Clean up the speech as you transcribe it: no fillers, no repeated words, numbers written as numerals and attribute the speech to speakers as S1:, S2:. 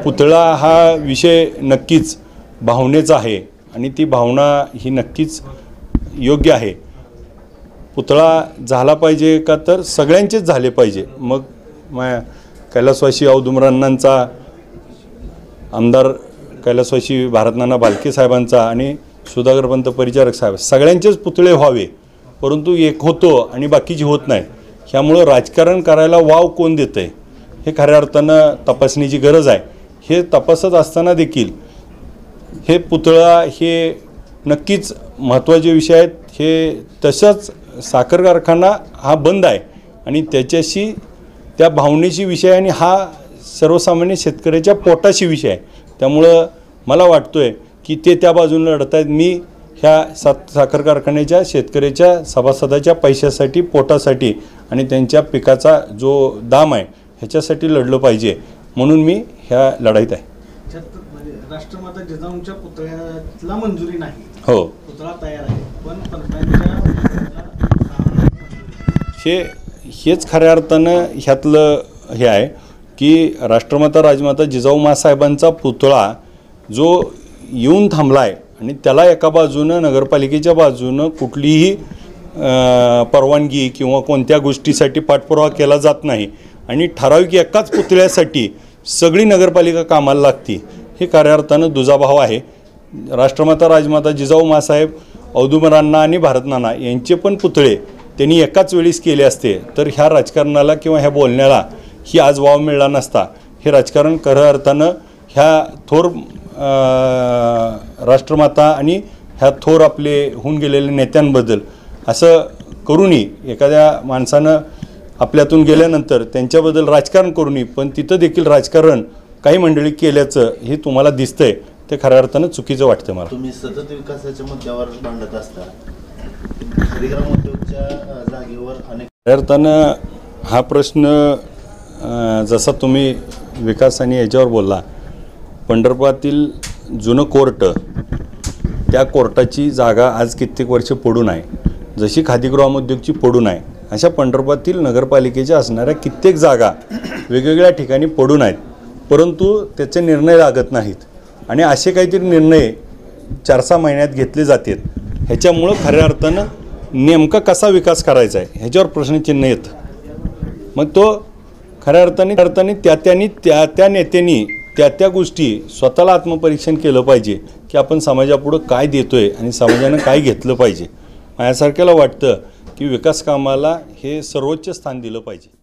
S1: पुतळा हा विषय नक्कीच भावनेचा आहे आणि ती भावना ही नक्कीच योग्य आहे। पुतळा झाला पाहिजे का तर सगळ्यांचेच झाले पाहिजे। मग कैलासवासी औदुंबरांनांचा, आमदार कैलासवासी भारतनाना बालके साहेबांचा आणि सुधाकरपंत परिचारक साहेब सगळ्यांचेच पुतळे व्हावे, परंतु एक होतो आणि बाकीची होत नाही। ह्यामुळे राजकारण करायला वाव कोण देतंय हे खऱ्या अर्थानं तपासणीची गरज आहे। हे तपासत असताना देखील हे पुतळा हे नक्कीच महत्त्वाचे विषय आहेत। हे तसंच साखर कारखाना हा बंद आहे आणि त्याच्याशी त्या भावनेची विषय आणि हा सर्वसामान्य शेतकऱ्याच्या पोटाशी विषय आहे। त्यामुळं मला वाटतोय की ते त्या बाजूने लढत आहेत। मी ह्या साखर कारखान्याच्या शेतकऱ्याच्या सभासदाच्या पैशासाठी, पोटासाठी आणि त्यांच्या पिकाचा जो दाम आहे ह्याच्यासाठी लढलं पाहिजे, म्हणून मी ह्या लढाईत आहे।
S2: राष्ट्रमाता जिजाऊंच्या पुतळ्याला मंजुरी नाही,
S1: हो,
S2: पुतळा तयार आहे, पण
S1: हेच खऱ्या अर्थानं ह्यातलं हे आहे की राष्ट्रमाता राजमाता जिजाऊ माँसाहेबांचा पुतळा जो येऊन थांबला आहे आणि त्याला एका बाजूनं नगरपालिकेच्या बाजूनं कुठलीही परवानगी किंवा कोणत्या गोष्टीसाठी पाठपुरावा केला जात नाही आणि ठराविक एकाच पुतळ्यासाठी सगळी नगरपालिका कामाला लागते, हे खऱ्या अर्थानं दुजाभाव आहे। राष्ट्रमाता राजमाता जिजाऊ माँसाहेब, औदुंबरांना आणि भारतनाना यांचे पण पुतळे त्यांनी एकाच वेळीस केले असते तर ह्या राजकारणाला किंवा ह्या बोलण्याला ही आज वाव मिळाला नसता। हे राजकारण खऱ्या अर्थानं ह्या थोर राष्ट्रमाता आणि ह्या थोर आपले होऊन गेलेले नेत्यांबद्दल असं करूनही एखाद्या माणसानं आपल्यातून गेल्यानंतर त्यांच्याबद्दल राजकारण करूनही पण तिथं देखील राजकारण काही मंडळी केल्याचं हे तुम्हाला दिसतंय, ते खऱ्या अर्थानं चुकीचं वाटतं मला।
S3: तुम्ही सतत विकासाच्या मुद्द्यावर भांडत असता, श्रीग्राम उद्योगच्या जागेवर अनेक
S1: खऱ्या अर्थानं हा प्रश्न जसा तुम्ही विकास आणि याच्यावर बोलला, पंढरपुरातील जुनं कोर्ट, त्या कोर्टाची जागा आज कित्येक वर्ष पडून आहे, जशी खादी ग्रामोद्योगची पडून आहे अशा पंढरपुरातील नगरपालिकेच्या असणाऱ्या कित्येक जागा वेगवेगळ्या ठिकाणी पडून आहेत, परंतु त्याचे निर्णय लागत नाहीत आणि असे काहीतरी निर्णय 4-6 महिन्यात घेतले जातात। ह्याच्यामुळं खऱ्या अर्थानं नेमका कसा विकास करायचा आहे ह्याच्यावर प्रश्नचिन्ह येतं। मग तो खऱ्या अर्थाने त्या नेत्यांनी त्या गोष्टी स्वतःला आत्मपरीक्षण केलं पाहिजे की आपण समाजापुढं काय देतोय आणि समाजानं काय घेतलं पाहिजे। माझ्यासारख्याला वाटतं की विकास कामाला हे सर्वोच्च स्थान दिलं पाहिजे।